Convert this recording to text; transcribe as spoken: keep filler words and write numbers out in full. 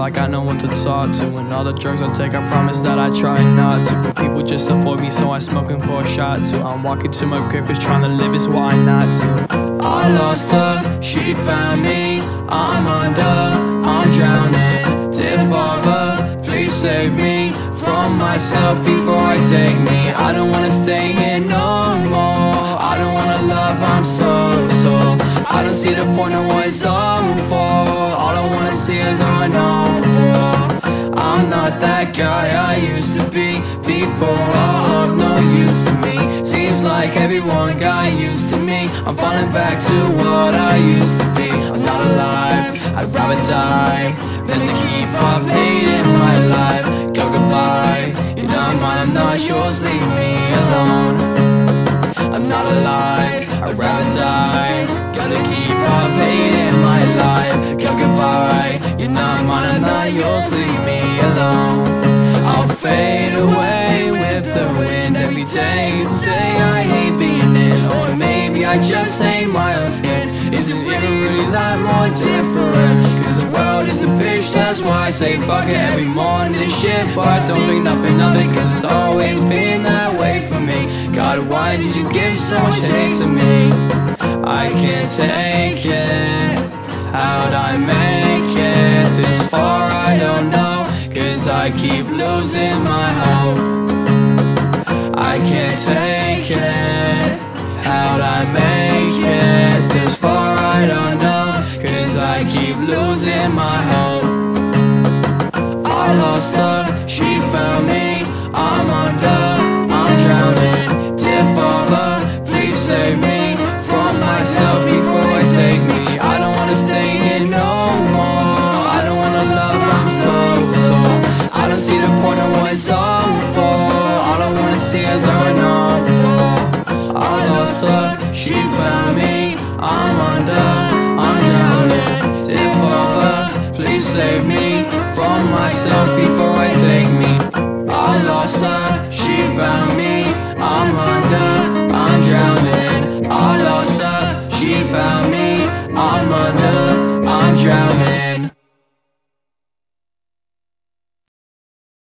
I got no one to talk to. And all the drugs I take, I promise that I try not to. But people just avoid me, so I'm smoking for a shot too. I'm walking to my grave, cause trying to live is what I not do. I lost her, she found me. I'm under, I'm drowning. Dear Father, please save me from myself before I take me. I don't wanna stay here no more. I don't wanna love, I'm so, so I don't see the point of what it's all for. All I wanna see is all I know for. I'm not that guy I used to be. People are of no use to me. Seems like everyone got used to me. I'm falling back to what I used to be. I'm not alive, I'd rather die than to keep up hating my life. Go goodbye, you're not mine, I'm not yours, leave me alone. I'm not alive, I'd rather die. Gotta keep up hating my life. Go goodbye, you're not mine, I'm not yours, leave me alone. I'll fade away with the wind. Every day to say I hate being in. Or maybe I just hate my own skin. Is it really, really that more different? Cause the world is a bitch, that's why I say fuck it every morning and shit. But I don't think nothing of it, cause it's always been that way for me. God, why did you give so much hate to me? I can't take it. How'd I make it this far? I don't know, cause I keep losing my hope. I can't take it. How'd I make it this far? I don't know, cause I keep losing my hope. I lost her, she found me. I'm under, I'm drowning. Dear Father, please save me from myself before I take me. I don't wanna stay here no more. I don't wanna love, I'm so, so I don't see the point of what it's all for. All I wanna see is all I know for. I lost her, she found me. I'm under, I'm drowning. Dear Father, please save me from myself before I take me. I lost her, she found me.